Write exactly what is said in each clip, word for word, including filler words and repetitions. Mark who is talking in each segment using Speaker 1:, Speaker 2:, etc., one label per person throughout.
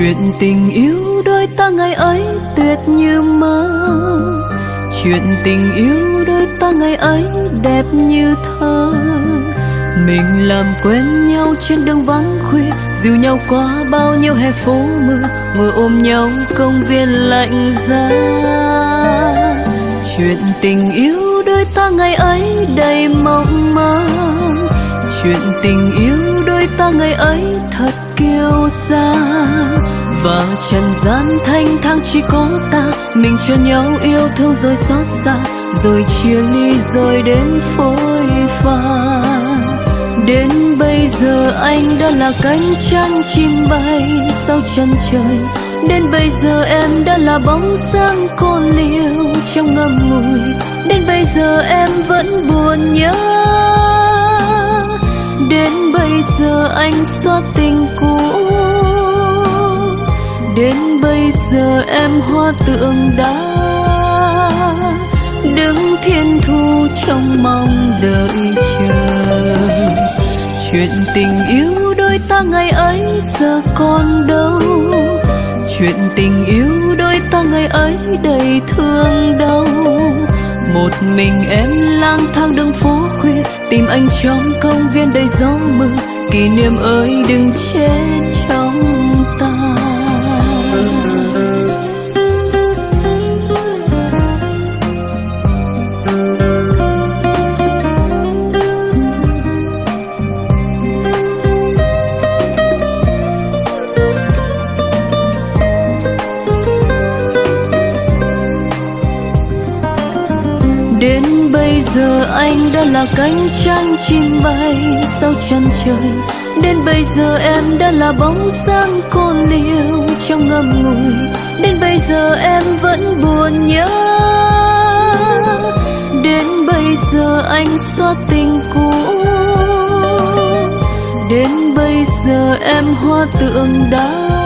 Speaker 1: Chuyện tình yêu đôi ta ngày ấy tuyệt như mơ, chuyện tình yêu đôi ta ngày ấy đẹp như thơ. Mình làm quen nhau trên đường vắng khuya, dìu nhau qua bao nhiêu hè phố mưa, ngồi ôm nhau công viên lạnh giá. Chuyện tình yêu đôi ta ngày ấy đầy mộng mơ, chuyện tình yêu đôi ta ngày ấy thật kiêu sa. Và trần gian thanh thang chỉ có ta, mình cho nhau yêu thương rồi xót xa, rồi chia ly rồi đến phôi pha. Đến bây giờ anh đã là cánh trăng chim bay sau chân trời, đến bây giờ em đã là bóng dáng cô liêu trong ngậm ngùi. Đến bây giờ em vẫn buồn nhớ, đến bây giờ anh xót tình cũ. Đến bây giờ em hoa tượng đá, đứng thiên thu trong mong đợi chờ. Chuyện tình yêu đôi ta ngày ấy giờ còn đâu, chuyện tình yêu đôi ta ngày ấy đầy thương đau. Một mình em lang thang đường phố khuya, tìm anh trong công viên đầy gió mưa. Kỷ niệm ơi đừng chết trong ta. Đến bây giờ anh đã là cánh trăng chim bay sau chân trời, đến bây giờ em đã là bóng dáng cô liêu trong ngậm ngùi. Đến bây giờ em vẫn buồn nhớ, đến bây giờ anh xót tình cũ. Đến bây giờ em hoa tượng đá,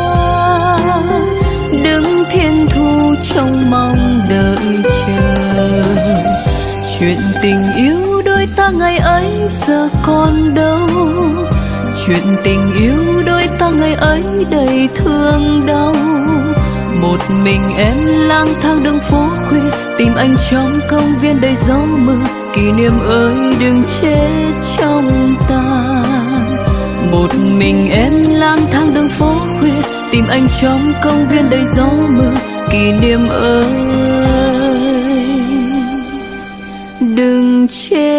Speaker 1: đứng thiên thu trong mong đợi chờ. Chuyện tình yêu đôi ta ngày ấy giờ còn đâu, chuyện tình yêu đôi ta ngày ấy đầy thương đau. Một mình em lang thang đường phố khuya, tìm anh trong công viên đầy gió mưa. Kỷ niệm ơi đừng chết trong ta. Một mình em lang thang đường phố khuya, tìm anh trong công viên đầy gió mưa. Kỷ niệm ơi đừng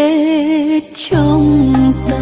Speaker 1: chết trong ta.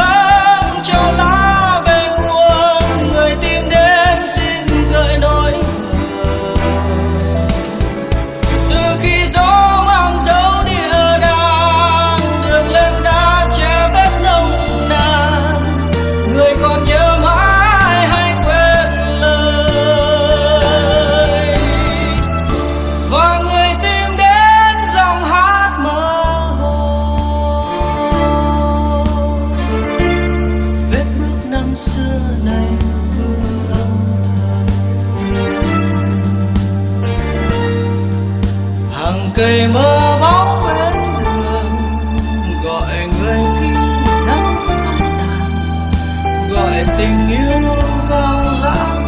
Speaker 2: Cho lá về nguồn, người tìm đến xin gợi nỗi
Speaker 1: cây mơ bóng bên đường, gọi người khi nắng phai tàn, gọi tình yêu vào lãng.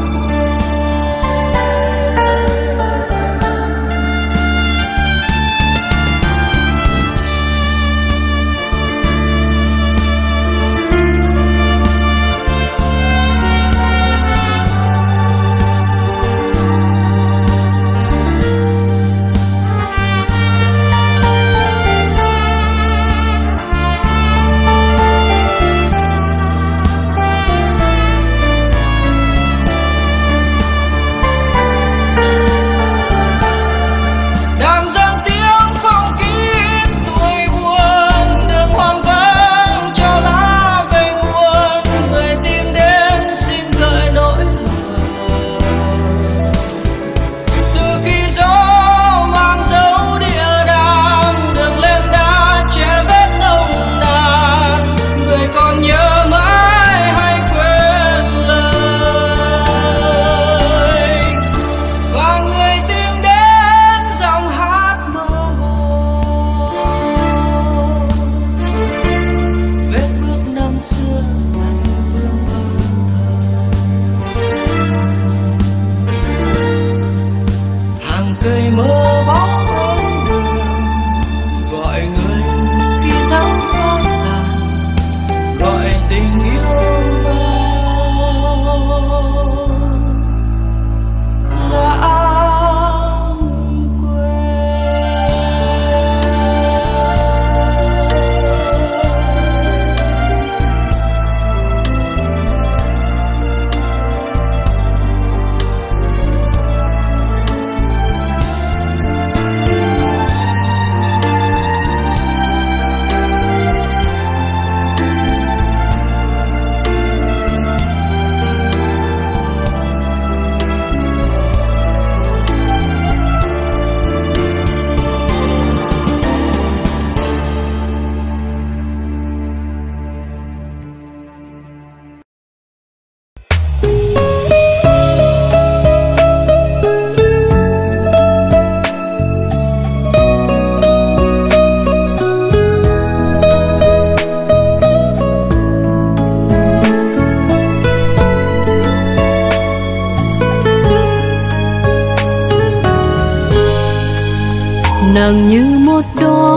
Speaker 2: Nàng như một đóa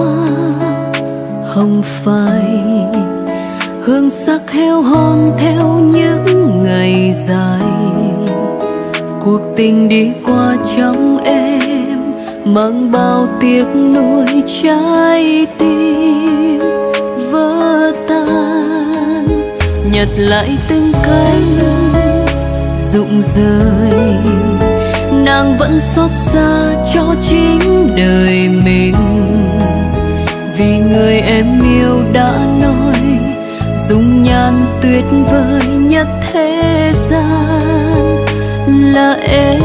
Speaker 2: hồng phai, hương sắc heo hon theo những ngày dài. Cuộc tình đi qua trong em, mang bao tiếc nuối, trái tim vỡ tan. Nhặt lại từng cánh rụng rơi, nàng vẫn xót xa cho chính đời mình. Vì người em yêu đã nói dung nhan tuyệt vời nhất thế gian là em.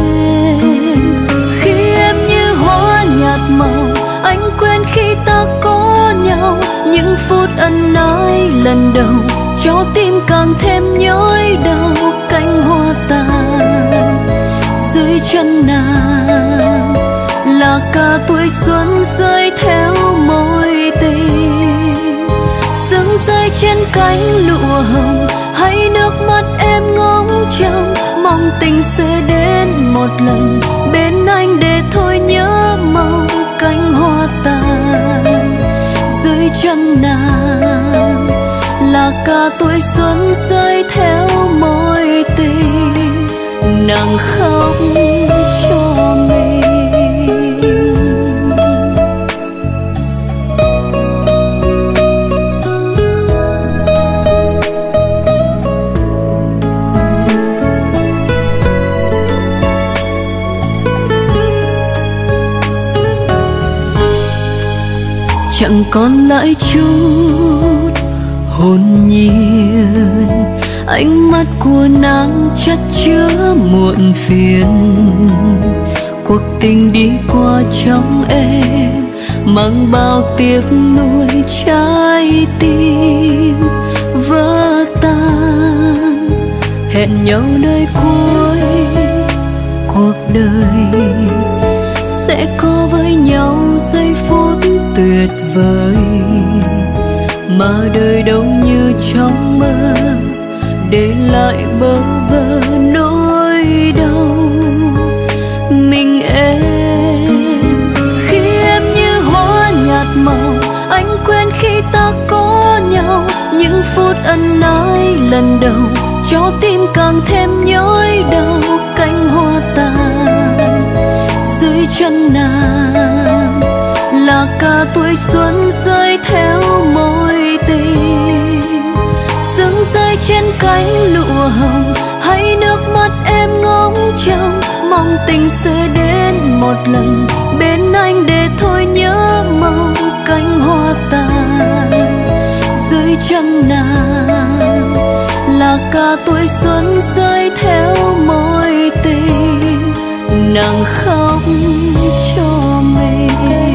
Speaker 2: Khi em như hoa nhạt màu, anh quên khi ta có nhau. Những phút ân ái lần đầu cho tim càng thêm nhói đau. Cánh hoa tàn dưới chân nàng là cả tuổi xuân rơi theo mối tình. Sương rơi trên cánh lụa hồng, hay nước mắt em ngóng trông. Mong tình sẽ đến một lần bên anh để thôi nhớ mong. Cánh hoa tàn dưới chân nàng là cả tuổi xuân rơi theo mối tình. Nàng khóc cho mình. Chẳng còn lại chút hồn nhiên, ánh mắt của nàng chất chứa muộn phiền. Cuộc tình đi qua trong em, mang bao tiếc nuối, trái tim vỡ tan. Hẹn nhau nơi cuối cuộc đời, sẽ có với nhau giây phút tuyệt vời, mà đời đâu như trong mơ để lại bơ vơ nỗi đau. Mình em khi em như hoa nhạt màu, anh quên khi ta có nhau. Những phút ân ái lần đầu cho tim càng thêm nhói đau. Cánh hoa tàn dưới chân nàng là cả tuổi xuân rơi theo mối tình. Sương rơi trên cánh lụa hồng, hay nước mắt em ngóng trông, mong tình sẽ đến một lần bên anh để thôi nhớ mong. Cánh hoa tàn dưới chân nàng là cả tuổi xuân rơi theo mối tình. Nàng khóc cho mình.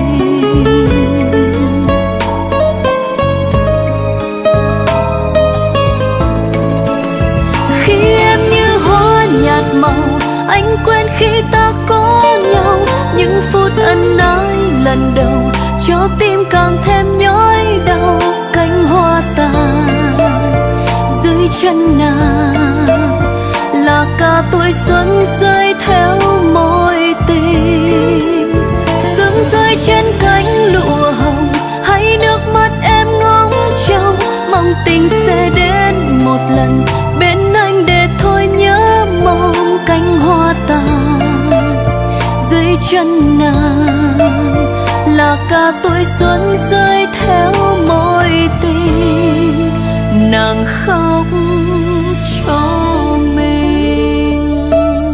Speaker 2: Khi em như hoa nhạt màu, anh quên khi ta có nhau. Những phút ân ái lần đầu cho tim càng thêm nhói đau. Cánh hoa tàn dưới chân nàng là cả tuổi xuân rơi theo mối tình. Sương rơi trên cánh lụa hồng, hay nước mắt em ngóng trông, mong tình sẽ đến một lần bên anh để thôi nhớ mong. Cánh hoa tàn dưới chân nàng là cả tuổi xuân rơi theo mối tình. Nàng khóc cho mình.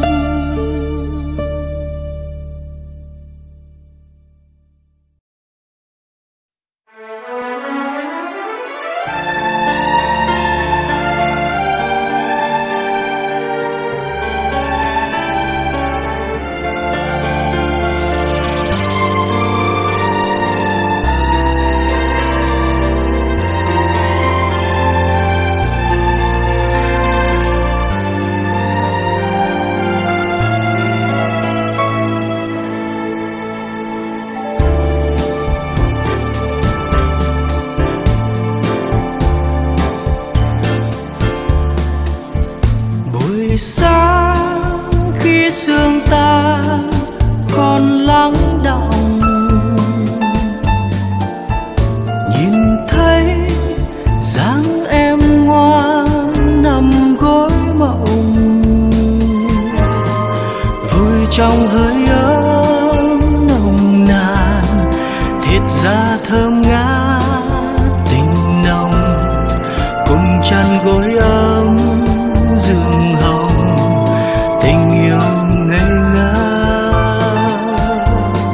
Speaker 3: Trong hơi ấm nồng nàn, thịt da thơm ngát tình nồng, cùng chăn gối ấm giường hồng, tình yêu ngây ngất.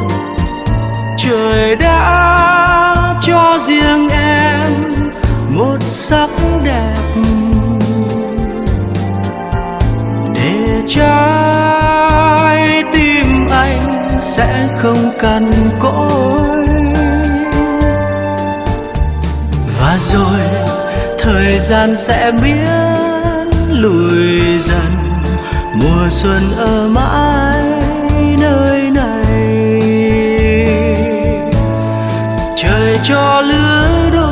Speaker 3: Trời đã cho riêng em một sắc đẹp để trái tim anh sẽ không cằn cỗi. Và rồi thời gian sẽ biến lùi dần, mùa xuân ở mãi nơi này. Trời cho lứa đôi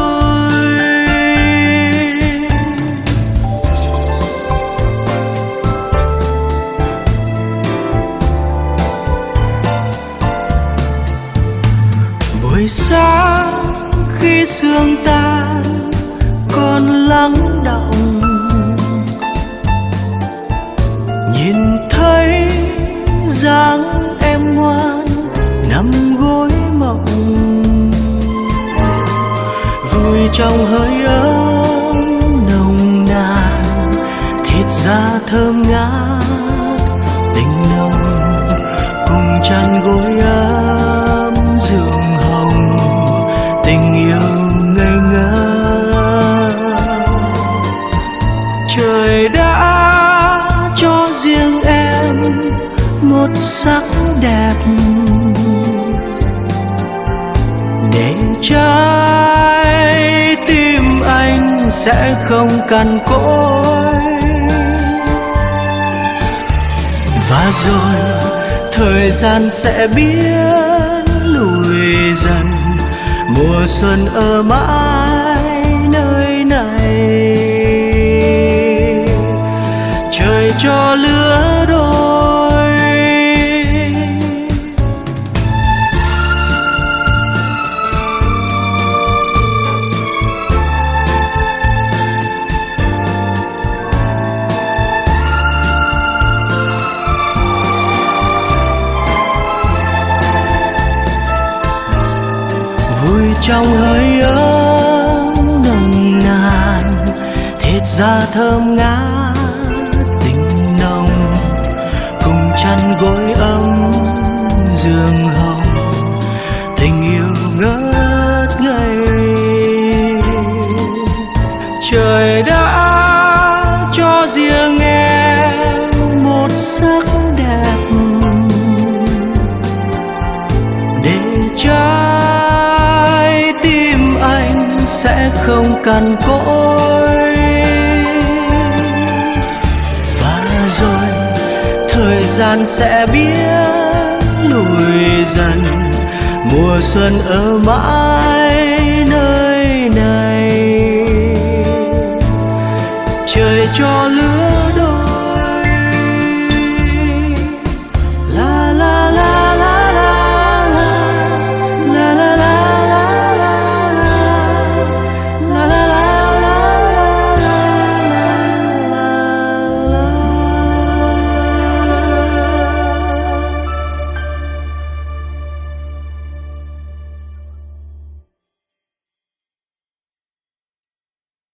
Speaker 3: buổi sáng khi sương tan còn lắng đọng, nhìn thấy dáng em ngoan nằm gối mộng, vui trong hơi ấm nồng nàn, thịt da thơm ngát tình nồng, cùng chăn gối ấm giường hồng, tình yêu ngây ngất. Trời đã cho riêng em một sắc đẹp để trái tim anh sẽ không cằn cỗi. Và rồi thời gian sẽ biến lùi dần, mùa xuân ở mãi nơi này. Trời cho lứa đôi, vui trong hơi ấm nồng nàn, thịt da thơm ngát tình nồng, cùng chăn gối ấm giường hồng, tình yêu ngất ngây. Trời đã cho riêng em một sắc đẹp để trái tim anh sẽ không cằn cỗi. Và rồi thời gian sẽ biến lùi dần, mùa xuân ở mãi nơi này. Trời cho lứa đôi